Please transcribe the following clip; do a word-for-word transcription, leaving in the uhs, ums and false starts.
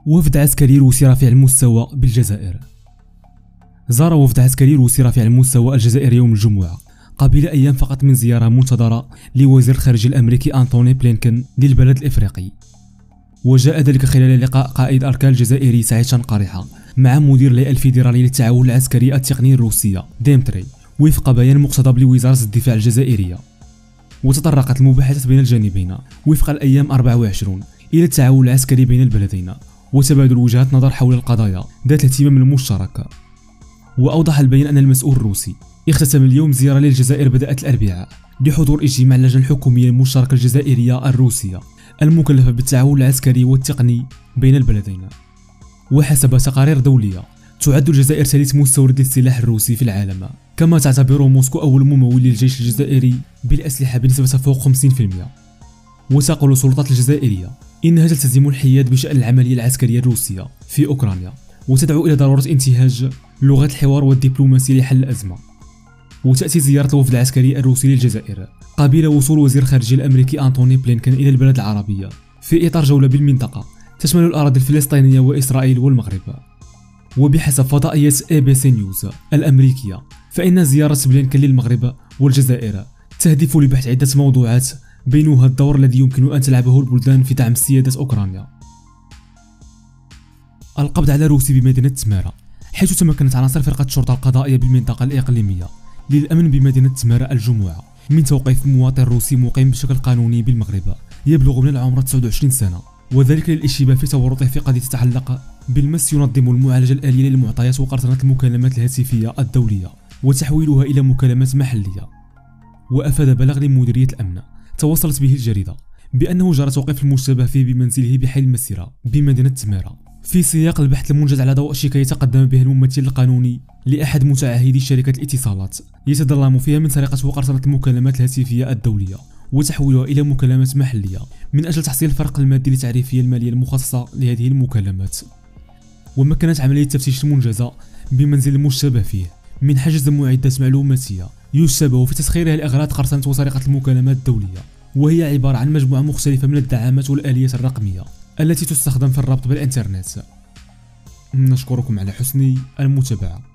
وفد عسكري روسي رفيع المستوى بالجزائر. زار وفد عسكري روسي رفيع المستوى الجزائر يوم الجمعة قبيل أيام فقط من زيارة منتظرة لوزير الخارجية الأمريكي أنتوني بلينكن للبلد الإفريقي. وجاء ذلك خلال لقاء قائد أركان الجزائري سعيد شنقريحة مع مدير الهيئة الفيدرالية للتعاون العسكري التقني الروسية ديمتري وفق بيان مقتضب لوزارة الدفاع الجزائرية. وتطرقت المباحثات بين الجانبين وفق الأيام أربعة وعشرين إلى التعاون العسكري بين البلدين وتبادل وجهات نظر حول القضايا ذات الاهتمام المشترك. وأوضح البيان أن المسؤول الروسي اختتم اليوم زيارة للجزائر بدأت الأربعاء لحضور اجتماع اللجنة الحكومية المشتركة الجزائرية الروسية المكلفة بالتعاون العسكري والتقني بين البلدين. وحسب تقارير دولية تعد الجزائر ثالث مستورد للسلاح الروسي في العالم، كما تعتبر موسكو أول ممول للجيش الجزائري بالأسلحة بنسبة فوق خمسين بالمئة. وتقول السلطات الجزائرية إنها تلتزم الحياد بشأن العملية العسكرية الروسية في أوكرانيا وتدعو إلى ضرورة انتهاج لغة الحوار والدبلوماسية لحل الأزمة. وتأتي زيارة الوفد العسكري الروسي للجزائر قبيل وصول وزير الخارجية الأمريكي أنتوني بلينكن إلى البلاد العربية في إطار جولة بالمنطقة تشمل الأراضي الفلسطينية وإسرائيل والمغرب. وبحسب فضائية اي بي سي نيوز الأمريكية فإن زيارة بلينكن للمغرب والجزائر تهدف لبحث عدة موضوعات بينها الدور الذي يمكن أن تلعبه البلدان في دعم سيادة أوكرانيا. القبض على روسي بمدينة تمارة، حيث تمكنت عناصر فرقة الشرطة القضائية بالمنطقة الإقليمية للأمن بمدينة تمارة الجمعة من توقيف مواطن روسي مقيم بشكل قانوني بالمغرب يبلغ من العمر تسعة وعشرين سنة، وذلك للاشتباه في تورطه في قضية تتعلق بالمس ينظم المعالجة الآلية للمعطيات وقرصنة المكالمات الهاتفية الدولية وتحويلها إلى مكالمات محلية. وأفاد بلاغ لمديرية الأمن توصلت به الجريدة بأنه جرى توقيف المشتبه فيه بمنزله بحي المسيرة بمدينة تمارة في سياق البحث المنجز على ضوء شكاية تقدم بها الممثل القانوني لأحد متعهدي شركة الاتصالات يتظلم فيها من سرقة وقرصنة المكالمات الهاتفية الدولية وتحويلها إلى مكالمات محلية من أجل تحصيل الفرق المادي للتعريفية المالية المخصصة لهذه المكالمات. ومكنت عملية التفتيش المنجزة بمنزل المشتبه فيه من حجز معدات معلوماتية يشتبه في تسخيرها لأغراض قرصنة وسرقة المكالمات الدولية، وهي عبارة عن مجموعة مختلفة من الدعامات والآليات الرقمية التي تستخدم في الربط بالإنترنت. نشكركم على حسن المتابعة.